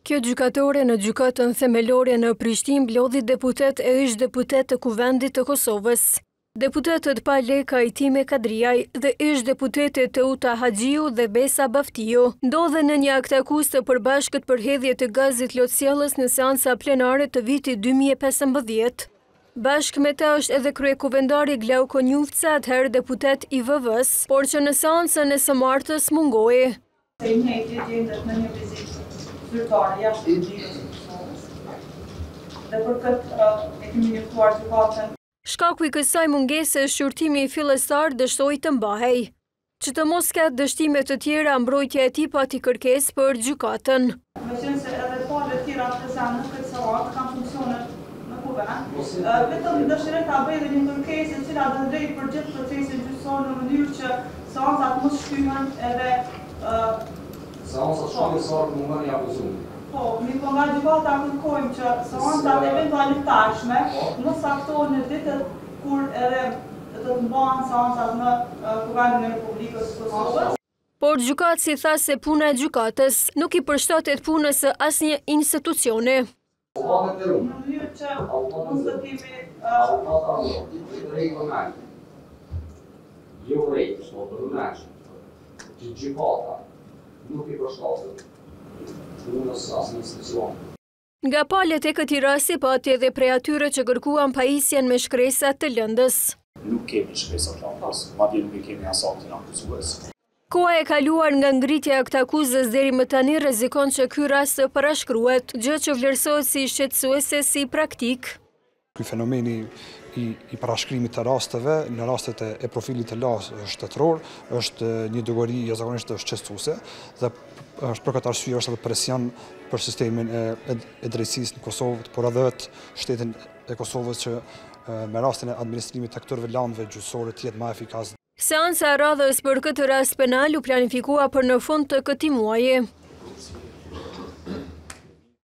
Kjo gjykatore në gjykatën themelore në Prishtinë mblodhi deputet e ish deputet të Kuvendit të Kosovës. Deputetët Paleka Ajtime Kadriaj dhe ish deputetet Teuta Haxhiu dhe Besa Baftiu ndodhen në një akt akuzë të përbashkët për hedhje të gazit lotësjellës në seanca plenare të vitit 2015. Bashkë me ta është edhe kryekuvendari Glauko Njufca, atëherë deputet i VV-s, por që në seancën e së martës mungoi. Se i njëjti gjendet në një vizitë zyrtare jashtë ligjit të Kosovës. Dhe për këtë e kemi njoftuar gjykatën. Shkaku i kësaj mungese shqyrtimi i fillestar dështoi të mbahej. Që të mos ketë dështime të tjera, mbrojtja e tij pati kërkesë për gjykatën. Meqense edhe palët tjera prezentë në këtë seancë kanë funksione në Kuvend, vetëm dëshiroj ta bëj edhe një kërkesë e cila do drejt për gjithë procesin gjyqësor në mënyrë që seancat mos shtyhen edhe seanca shkallësore mungon i akuzuar. Po, po nga gjykata kërkojmë që seancat eventuale tashme mos saktohen në ditët kur edhe do të mbahen seancat në Kuvendin e Republikës së Kosovës. Por gjykatësi tha se puna e gjykatës nuk i përshtatet punës së asnjë institucioni. Në mënyrë që mos të kemi nuk i përshtatet punës së asnjë institucioni. Nga palët e këtij rasti pati edhe prej atyre që kërkuan pajisjen me shkresat të lëndës. Nuk kemi shkresat lëndës, madje nuk i kemi as aktin akuzues. Koha e kaluar nga ngritja e këtij akuzës deri më tani rrezikon që ky rast të parashkruhet, gjë që vlerësohet si shqetësuese si praktik. Ky fenomeni i parashkrimit të rasteve, në rastet e profilit të lartë shtetëror, është një dogari jashtëzakonisht shqetësuese dhe është për këtë arsye është edhe presion për sistemin e drejtësisë në Kosovë, por edhe shtetin e Kosovës që me rastin e administrimit të këtyre landeve gjyqësore të jetë më efikas. Seanca e radhës për këtë rast penal u planifikua për në fund të këtij muaji.